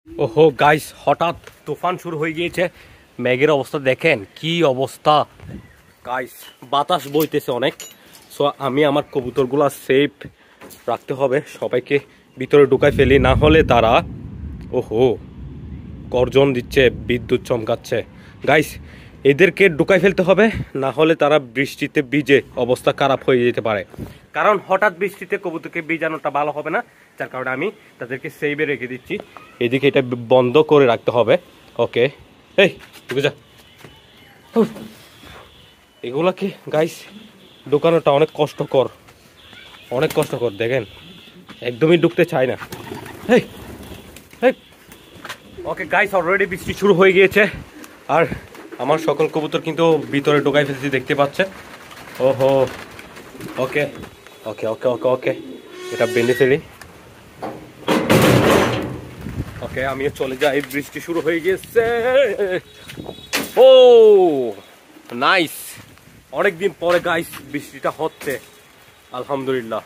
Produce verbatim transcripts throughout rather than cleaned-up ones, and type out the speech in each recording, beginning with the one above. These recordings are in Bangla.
ওহো গাইস, হঠাৎ তুফান শুরু হয়ে গিয়েছে। মেঘের অবস্থা দেখেন কি অবস্থা গাইস, বাতাস বইতেছে অনেক। সো আমি আমার কবুতরগুলা সেফ রাখতে হবে, সবাইকে ভিতরে ঢুকাই ফেলি, না হলে তারা ওহো গর্জন দিচ্ছে, বিদ্যুৎ চমকাচ্ছে। গাইস এদেরকে ঢুকাই ফেলতে হবে, না হলে তারা বৃষ্টিতে ভিজে অবস্থা খারাপ হয়ে যেতে পারে। কারণ হঠাৎ বৃষ্টিতে কবুতরকে ভিজানোটা ভালো হবে না, যার কারণে আমি তাদেরকে সেভে রেখে দিচ্ছি। এদিকে এটা বন্ধ করে রাখতে হবে। ওকে, এই ঢুকে যা। এগুলা কি গাইস, ঢুকানোটা অনেক কষ্টকর, অনেক কষ্টকর। দেখেন একদমই ঢুকতে চায় না। এই ওকে গাইস, অলরেডি বৃষ্টি শুরু হয়ে গিয়েছে, আর আমার সকল কবুতর কিন্তু ভিতরে ঢোকাই ফেলছি, দেখতে পাচ্ছে। ওহো ওকে ওকে ওকে ওকে ওকে এটা বেঁধে ফেলি। ওকে আমিও চলে যাই, বৃষ্টি শুরু হয়ে গেছে। ও নাইস, অনেকদিন পরে গাইস বৃষ্টিটা হচ্ছে, আলহামদুলিল্লাহ।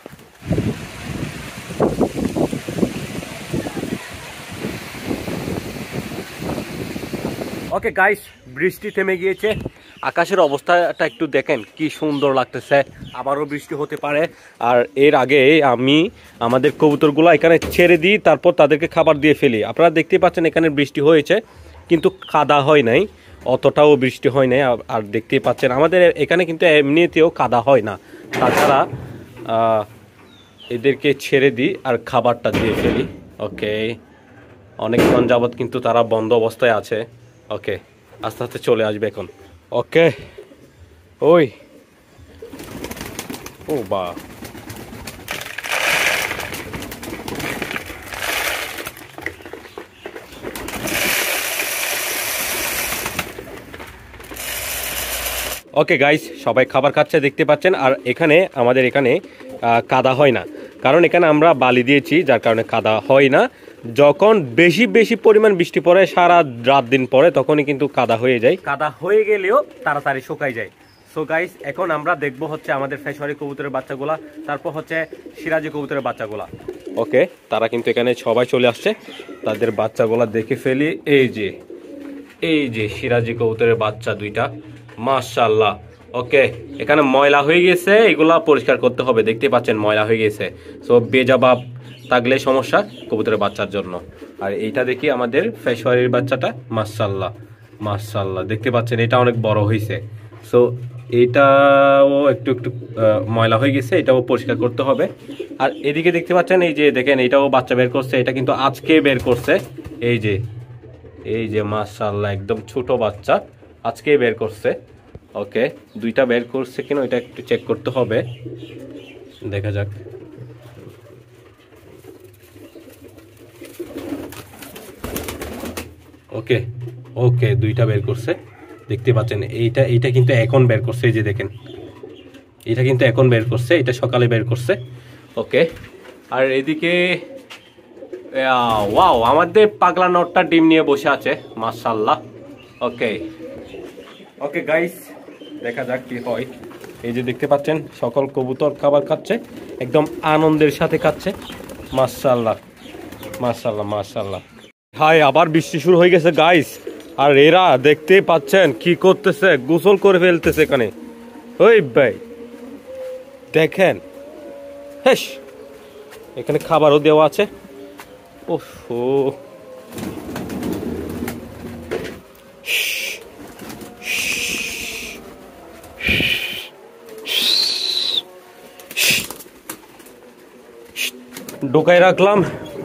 ওকে গাইস, বৃষ্টি থেমে গিয়েছে, আকাশের অবস্থাটা একটু দেখেন কি সুন্দর লাগতেছে। আবারও বৃষ্টি হতে পারে। আর এর আগে আমি আমাদের কবুতরগুলো এখানে ছেড়ে দিই, তারপর তাদেরকে খাবার দিয়ে ফেলি। আপনারা দেখতে পাচ্ছেন এখানে বৃষ্টি হয়েছে, কিন্তু কাদা হয় নাই, অতটাও বৃষ্টি হয় নাই। আর দেখতেই পাচ্ছেন আমাদের এখানে কিন্তু এমনিতেও কাদা হয় না। তাছাড়া এদেরকে ছেড়ে দিই আর খাবারটা দিয়ে ফেলি। ওকে, অনেকক্ষণ যাবৎ কিন্তু তারা বন্ধ অবস্থায় আছে। ওকে, আস্তে আস্তে চলে আসবে এখন। ওকে ওই ও বা ওকে গাইস, সবাই খাবার খাচ্ছে দেখতে পাচ্ছেন। আর এখানে আমাদের এখানে কাদা হয় না, কারণ এখানে আমরা বালি দিয়েছি, যার কারণে কাদা হয় না। যখন বেশি বেশি পরিমাণ বৃষ্টি পড়ে, সারা রাত দিন পরে, তখনই কিন্তু কাদা হয়ে যায়। কাদা হয়ে গেলেও তাড়াতাড়ি শুকাই যায়। সো গাইস, এখন আমরা দেখবো হচ্ছে আমাদের ফেশওয়ারি কবুতরের বাচ্চাগুলা, তারপর হচ্ছে সিরাজি কবুতরের বাচ্চাগুলা। ওকে, তারা কিন্তু এখানে সবাই চলে আসছে, তাদের বাচ্চাগুলা দেখে ফেলি। এই যে এই যে সিরাজি কবুতরের বাচ্চা দুইটা, মাশাআল্লাহ। ওকে, এখানে ময়লা হয়ে গেছে, এগুলা পরিষ্কার করতে হবে, দেখতে পাচ্ছেন ময়লা হয়ে গেছে। সো বেজাবাব থাকলে সমস্যা কবুতরের বাচ্চার জন্য। আর এইটা দেখি আমাদের ফেশওয়ারির বাচ্চাটা, মাশাআল্লাহ মাশাআল্লাহ, দেখতে পাচ্ছেন এটা অনেক বড় হয়েছে। সো এইটাও একটু একটু ময়লা হয়ে গেছে, এটাও পরিষ্কার করতে হবে। আর এদিকে দেখতে পাচ্ছেন, এই যে দেখেন এটাও বাচ্চা বের করছে, এটা কিন্তু আজকে বের করছে। এই যে এই যে মাশাআল্লাহ, একদম ছোট বাচ্চা, আজকে বের করছে। ওকে, দুইটা বের করছে কিনা এটা একটু চেক করতে হবে, দেখা যাক। ওকে ওকে দুইটা বের করছে, দেখতে পাচ্ছেন। এইটা এইটা কিন্তু এখন বের করছে, এই যে দেখেন এটা কিন্তু এখন বের করছে, এটা সকালে বের করছে। ওকে, আর এদিকে ওয়াও, আমাদের পাগলা নটটা ডিম নিয়ে বসে আছে, মাশাআল্লাহ। ওকে ওকে গাইস, দেখা যাক কি হয়। এই যে দেখতে পাচ্ছেন সকল কবুতর খাবার খাচ্ছে, একদম আনন্দের সাথে খাচ্ছে, মাশাআল্লাহ মাশাআল্লাহ মাশাআল্লাহ। হাই, আবার বৃষ্টি শুরু হয়ে গেছে গাইস। আর এরা দেখতে পাচ্ছেন কি করতেছে, গোসল করে ফেলতেছে এখানে। ওই ভাই দেখেন, হেস, এখানে খাবারও দেওয়া আছে। ওহো, ঢুকাই রাখলাম।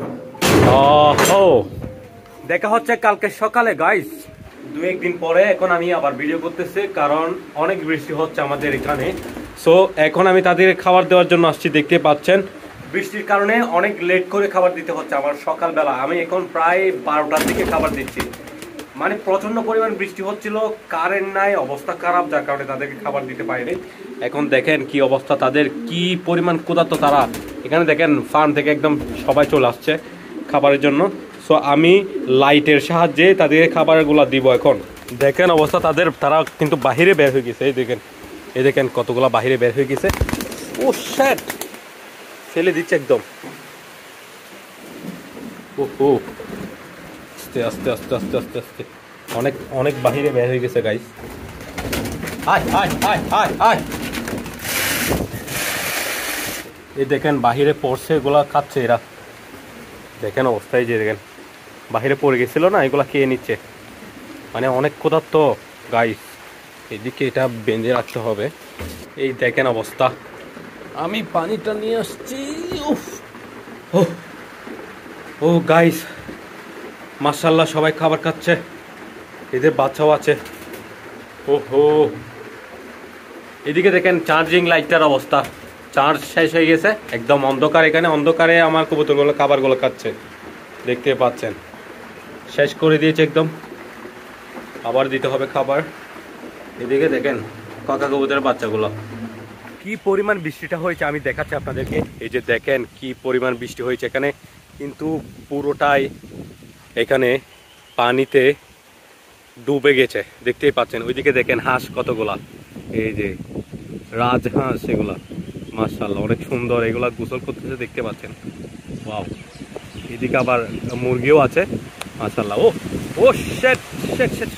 ও দেখা হচ্ছে কালকে সকালে গাইস, দু একদিন পরে। এখন আমি আবার ভিডিও করতেছি, কারণ অনেক বৃষ্টি হচ্ছে আমাদের এখানে। সো এখন আমি তাদের খাবার দেওয়ার জন্য আসছি, দেখতে পাচ্ছেন বৃষ্টির কারণে অনেক লেট করে খাবার দিতে হচ্ছে আমার সকালবেলা। আমি এখন প্রায় বারোটার দিকে খাবার দিচ্ছি, মানে প্রচন্ড পরিমাণ বৃষ্টি হচ্ছিল, কারেন্ট নাই, অবস্থা খারাপ, যার কারণে তাদেরকে খাবার দিতে পারিনি। এখন দেখেন কি অবস্থা তাদের, কি পরিমাণ ক্ষুধার্ত তারা। এখানে দেখেন ফার্ম থেকে একদম সবাই চলে আসছে খাবারের জন্য। সো আমি লাইটের সাহায্যে তাদের খাবারগুলো দিব। এখন দেখেন অবস্থা তাদের, তারা কিন্তু বাহিরে বের হয়ে গেছে। এই দেখেন এই দেখেন কতগুলা বাহিরে বের হয়ে গেছে। ও শ্যাট, ফেলে দিচ্ছে একদম। ও ও আস্তে আস্তে আস্তে আস্তে আস্তে আস্তে অনেক অনেক বাহিরে বের হয়ে গেছে গাইস। আয় আয় আয় আয় আয়, এই দেখেন বাহিরে পড়ছে, এগুলা খাচ্ছে এরা। দেখেন অবস্থায়, যে দেখেন বাহিরে পড়ে গেছিল না, এগুলা খেয়ে নিচ্ছে। মানে অনেক ক্ষুধার্ত গাইস। এদিকে এটা বেঁধে রাখতে হবে। এই দেখেন অবস্থা। আমি পানিটা নিয়ে আসছি। উফ, ও ও গাইস, মাশাআল্লাহ সবাই খাবার খাচ্ছে, এদের বাচ্চাও আছে। ওহো, এদিকে দেখেন চার্জিং লাইটটার অবস্থা, চার্জ শেষ হয়ে গেছে, একদম অন্ধকার। এখানে অন্ধকারে আমার কবুতরগুলো খাবারগুলো খাচ্ছে, দেখতে পাচ্ছেন। শেষ করে দিয়েছে একদম, আবার দিতে হবে খাবার। এদিকে দেখেন কাকা কবুতরের বাচ্চাগুলো। কি পরিমাণ বৃষ্টিটা হয়েছে আমি দেখাচ্ছি আপনাদেরকে। এই যে দেখেন কি পরিমাণ বৃষ্টি হয়েছে এখানে, কিন্তু পুরোটাই এখানে পানিতে ডুবে গেছে, দেখতেই পাচ্ছেন। ওইদিকে দেখেন হাঁস কতগুলা, এই যে রাজহাঁস, এগুলা মাশাআল্লাহ অনেক সুন্দর, এগুলা গোসল করতেছে, দেখতে পাচ্ছেন। ওয়াও, এদিকে আবার মুরগিও আছে মাশাআল্লাহ। ও ও শিট শিট শিট,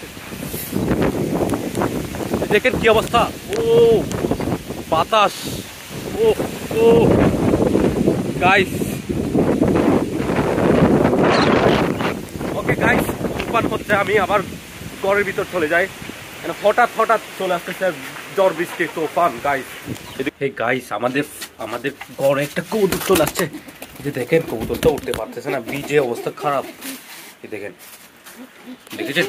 দেখেন কি অবস্থা। ও বাতাস, ও ও গাইস, ওকে গাইস, তুফান হচ্ছে। আমি আবার ঘরের ভিতর চলে যাই, হঠাৎ হঠাৎ চলে আসতেছে ঝড় বৃষ্টি, তুফান গাইস। এই গাইস, আমাদের আমাদের ঘরে একটা কবুতর চলে আসছে। যে দেখেন কবুতরটা উঠতে পারতেছে না, বীজে অবস্থা খারাপ। এই দেখেন, দেখেছেন?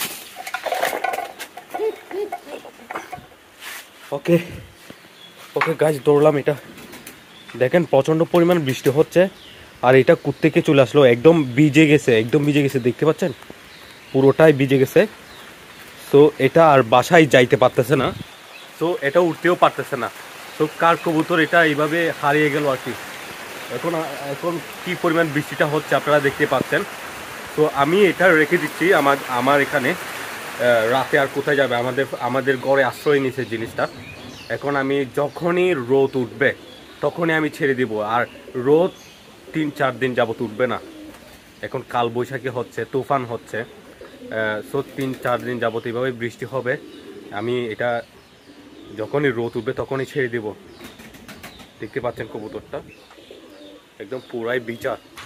ওকে ওকে গাইস, দৌড়লাম। এটা দেখেন প্রচন্ড পরিমাণ বৃষ্টি হচ্ছে, আর এটা কুত্তেকে চলে আসলো, একদম ভিজে গেছে, একদম ভিজে গেছে, দেখতে পাচ্ছেন পুরোটাই ভিজে গেছে। তো এটা আর বাসায় যাইতে পারতেছে না, তো এটা উঠতেও পারতেছে না। তো কার কবুতর এটা এইভাবে হারিয়ে গেল আর কি। এখন এখন কি পরিমাণ বৃষ্টিটা হচ্ছে আপনারা দেখতে পাচ্ছেন। তো আমি এটা রেখে দিচ্ছি আমার আমার এখানে। রাতে আর কোথায় যাবে, আমাদের আমাদের ঘরে আশ্রয় নিছে জিনিসটা। এখন আমি যখনই রোদ উঠবে তখনই আমি ছেড়ে দিব, আর রোদ তিন চার দিন যাবত উঠবে না। এখন কাল বৈশাখী হচ্ছে, তুফান হচ্ছে, সো তিন চার দিন যাবত এইভাবে বৃষ্টি হবে। আমি এটা যখনই রোদ উঠবে তখনই ছেড়ে দিব। দেখতে পাচ্ছেন কবুতরটা একদম পুরাই ভিজা।